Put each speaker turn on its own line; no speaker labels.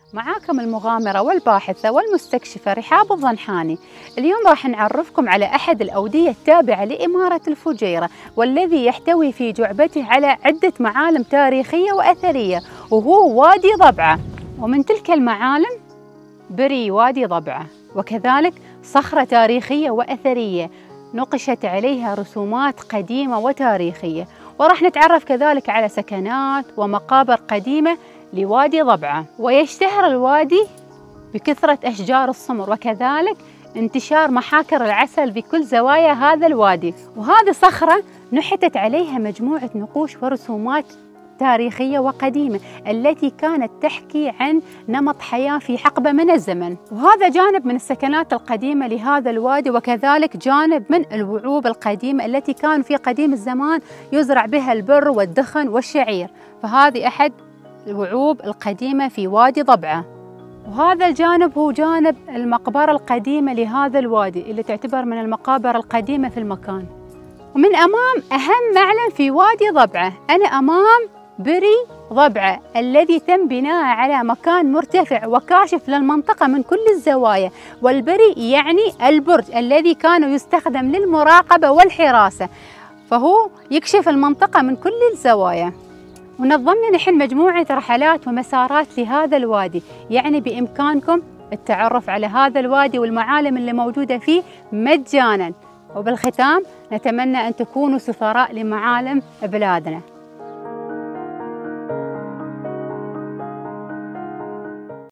معاكم المغامرة والباحثة والمستكشفة رحاب الضنحاني. اليوم راح نعرفكم على أحد الأودية التابعة لإمارة الفجيرة، والذي يحتوي في جعبته على عدة معالم تاريخية وأثرية، وهو وادي ضبعة. ومن تلك المعالم بري وادي ضبعة، وكذلك صخرة تاريخية وأثرية نقشت عليها رسومات قديمة وتاريخية. وراح نتعرف كذلك على سكنات ومقابر قديمة لوادي ضبعة. ويشتهر الوادي بكثرة أشجار السمر، وكذلك انتشار محاكر العسل في كل زوايا هذا الوادي. وهذه صخرة نحتت عليها مجموعة نقوش ورسومات تاريخية وقديمة التي كانت تحكي عن نمط حياة في حقبة من الزمن. وهذا جانب من السكنات القديمة لهذا الوادي، وكذلك جانب من الوعوب القديمة التي كان في قديم الزمان يزرع بها البر والدخن والشعير. فهذه أحد الوعوب القديمة في وادي ضبعة. وهذا الجانب هو جانب المقبرة القديمة لهذا الوادي اللي تعتبر من المقابر القديمة في المكان. ومن أمام أهم معلم في وادي ضبعة، أنا أمام بري ضبعة الذي تم بناءه على مكان مرتفع وكاشف للمنطقة من كل الزوايا. والبري يعني البرج الذي كان يستخدم للمراقبة والحراسة، فهو يكشف المنطقة من كل الزوايا. ونظمنا نحن مجموعة رحلات ومسارات لهذا الوادي، يعني بإمكانكم التعرف على هذا الوادي والمعالم اللي موجودة فيه مجانا. وبالختام نتمنى أن تكونوا سفراء لمعالم بلادنا.